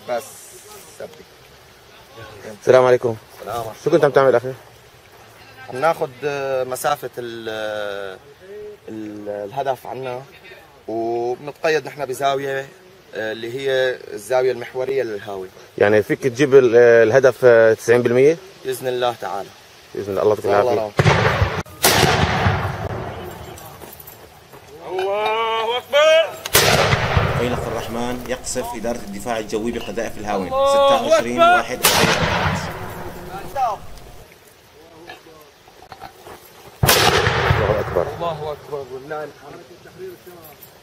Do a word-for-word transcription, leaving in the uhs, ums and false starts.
بس ثبت. السلام عليكم. سلام. شو كنت عم تعمل اخي؟ عم ناخذ مسافة ال ال الهدف عنا، وبنتقيد نحن بزاوية اللي هي الزاوية المحورية للهاوي. يعني فيك تجيب الهدف تسعين بالمئة؟ بإذن الله تعالى. بإذن الله. الله يعطيك العافية. الله أكبر. فيلق الرحمن يقصف إدارة الدفاع الجوي بقذائف الهاون. ستة وعشرين واحد. الله أكبر. الله أكبر. والله الحمد.